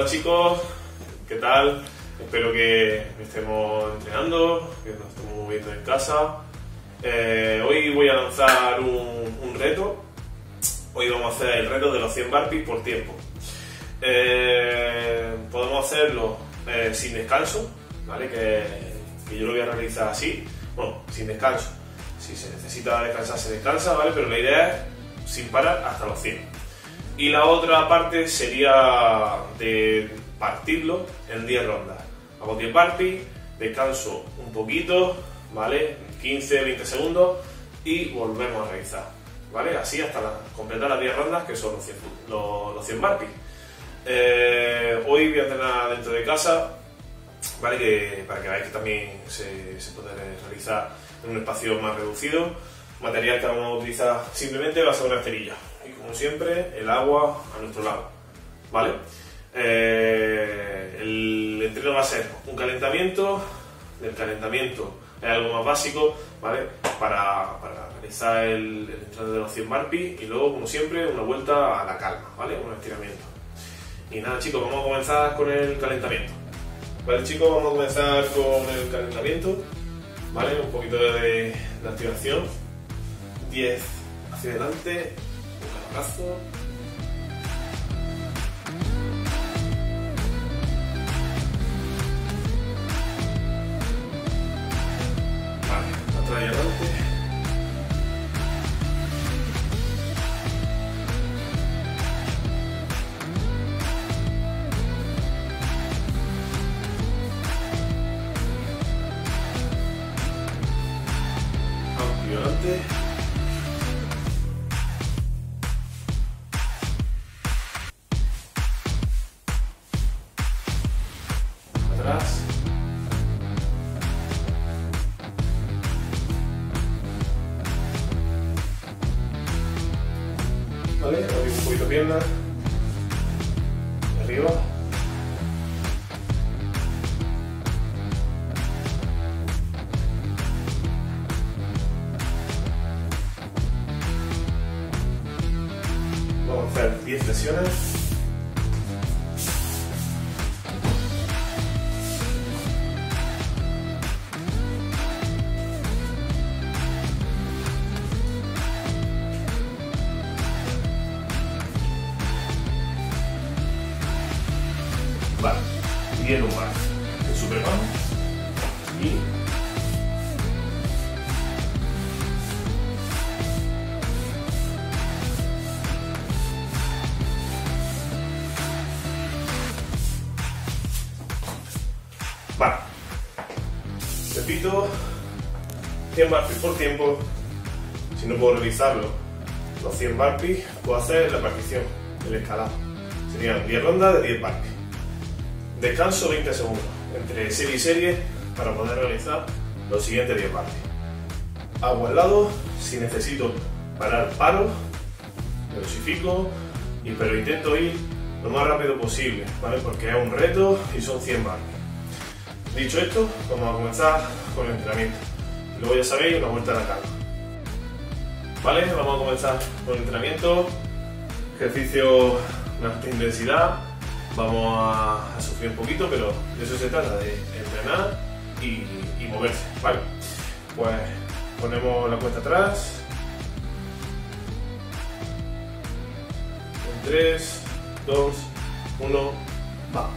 chicos, ¿qué tal? Espero que estemos entrenando, que nos estemos moviendo en casa. Hoy voy a lanzar un reto. Hoy vamos a hacer el reto de los 100 burpees por tiempo. Podemos hacerlo sin descanso, ¿vale? Que yo lo voy a realizar así, bueno, sin descanso. Si se necesita descansar, se descansa, ¿vale? Pero la idea es sin parar hasta los 100. Y la otra parte sería de partirlo en 10 rondas. Hago 10 burpees, descanso un poquito, ¿vale? 15-20 segundos y volvemos a realizar, ¿vale? Así hasta completar las 10 rondas, que son los 100 burpees. Hoy voy a entrenar dentro de casa, ¿vale? Para que veáis que también se puede realizar en un espacio más reducido. Material que vamos a utilizar simplemente va a ser una esterilla. Y como siempre, el agua a nuestro lado, ¿vale? El entreno va a ser un calentamiento. El calentamiento es algo más básico, ¿vale? Para realizar el entreno de los 100 burpees y luego, como siempre, una vuelta a la calma, ¿vale? Un estiramiento. Y nada, chicos, vamos a comenzar con el calentamiento. Vale, chicos, vamos a comenzar con el calentamiento, ¿vale? Un poquito de activación. 10 hacia adelante. Un calabrazo. Vale, atrás y adelante. Amplio adelante. Atrás. Vale, abrimos un poquito pierna. Arriba. Vamos a hacer 10 flexiones. Vale, 10 lumbares en Superman y vale, repito, 100 burpees por tiempo. Si no puedo realizarlo los 100 burpees, puedo hacer la partición, el escalado. Serían 10 rondas de 10 burpees. Descanso 20 segundos entre serie y serie para poder realizar los siguientes 10 burpees. Hago al lado, si necesito parar, paro, me dosifico, pero intento ir lo más rápido posible, ¿vale? Porque es un reto y son 100 burpees. Dicho esto, vamos a comenzar con el entrenamiento. Luego ya sabéis, una vuelta a la calma. ¿Vale? Vamos a comenzar con el entrenamiento. Ejercicio de alta intensidad. Vamos a sufrir un poquito, pero de eso se trata, de entrenar y moverse, ¿vale? Pues ponemos la cuenta atrás. En 3, 2, 1, va.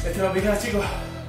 Este va a picar, chicos.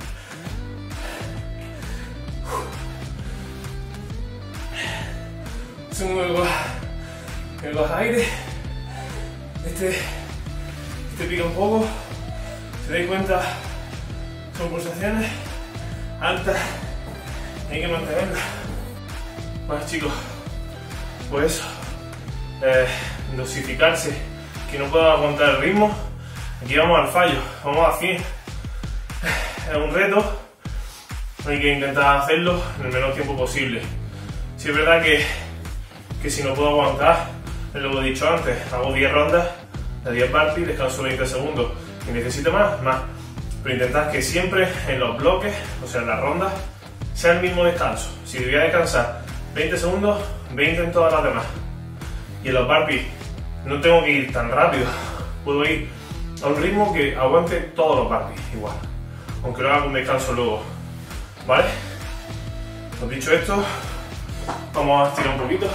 Segundo que coja aire. Este pica un poco. Si dais cuenta, son pulsaciones altas. Hay que mantenerlas. Bueno, chicos, pues eso. Dosificarse. Que no pueda aguantar el ritmo. Aquí vamos al fallo. Vamos a 100. Es un reto. Hay que intentar hacerlo en el menor tiempo posible. Si es verdad que si no puedo aguantar, es lo que he dicho antes, hago 10 rondas de 10 burpees, descanso 20 segundos y necesito más. Pero intentad que siempre en los bloques, o sea en las rondas, sea el mismo descanso. Si voy a descansar 20 segundos, 20 en todas las demás. Y en los burpees no tengo que ir tan rápido, puedo ir a un ritmo que aguante todos los burpees igual, aunque lo haga con descanso luego, ¿vale? Pues dicho esto, vamos a estirar un poquito.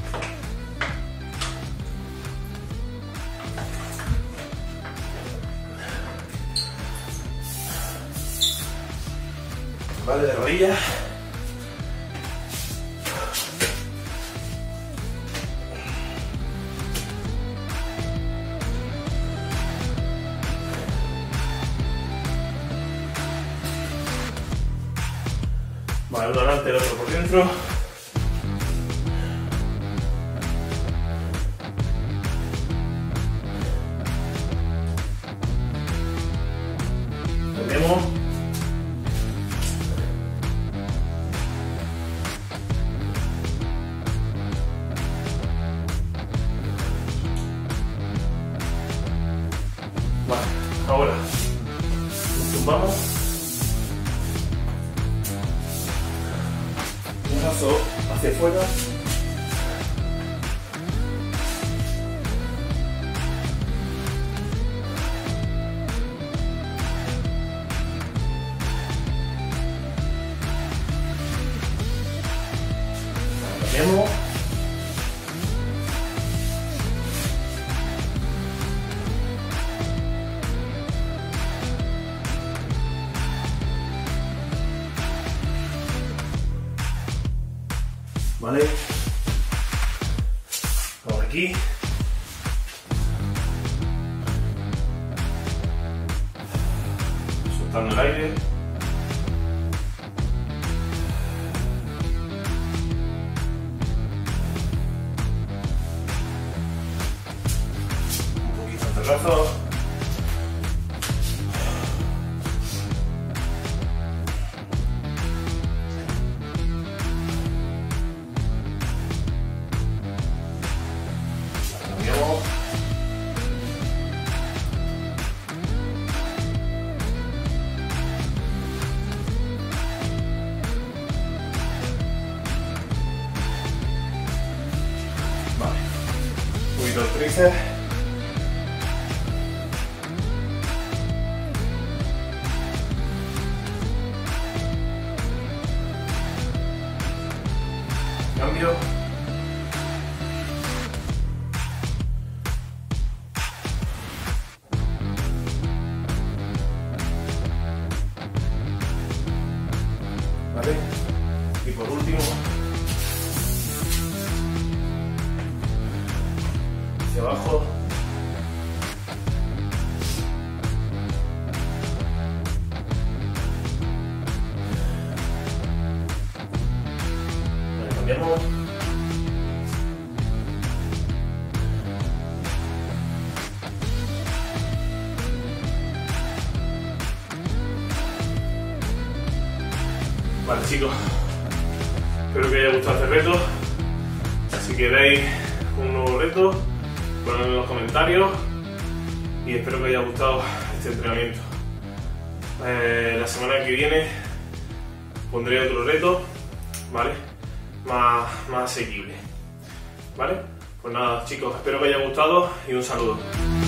Vale, de rodillas. Vale, uno delante, el otro por dentro. Cambiamos. Vale, ahora nos tumbamos. Un brazo hacia afuera. Cambiamos. Vale, vamos aquí, soltando el aire, un poquito de brazo. Los tríceps. Cambio. Vale. Y por último, hacia abajo. Vale, cambiamos. Vale, chicos, espero que os haya gustado este reto. Si queréis un nuevo reto, ponedlo en los comentarios y espero que os haya gustado este entrenamiento. La semana que viene pondré otro reto, ¿vale? Más asequible, ¿vale? Pues nada, chicos, espero que os haya gustado y un saludo.